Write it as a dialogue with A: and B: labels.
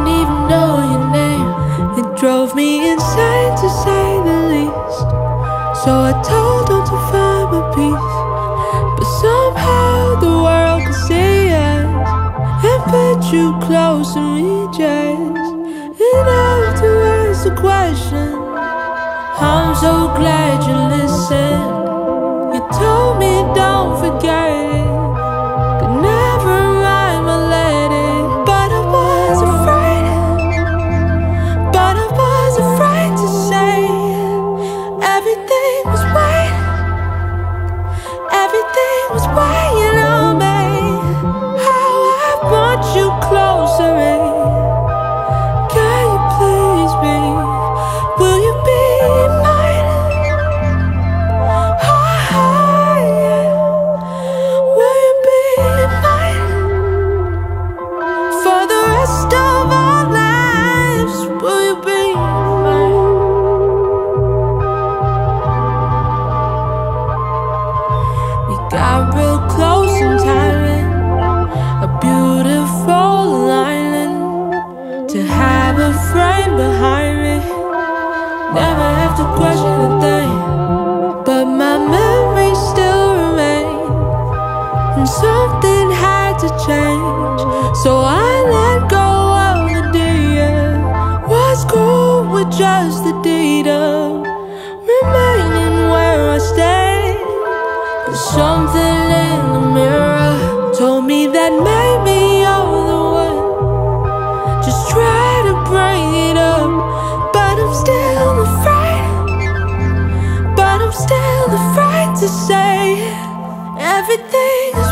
A: even know your name. It drove me insane to say the least. So I told them to find my peace, but somehow the world could see us and put you close to me just enough to ask the question. I'm so glad you listened. You told me don't forget it, but never mind, I let it. But I was afraid, but I was afraid to say everything was waiting, everything was waiting on me. How I want you close to me. Can you please be? Will you be mine? Will you be mine? For the rest of our lives, will you be mine? We got real close in timing, a beautiful lining, to have a frame behind me. Never have to question a thing, but my memories still remain, and something had to change. So I let go of the deed. Was cool with just the deed of remaining where I stayed. But something in the mirror told me that maybe you're the one. Just try to bring it up, but I'm still afraid. But I'm still afraid to say everything is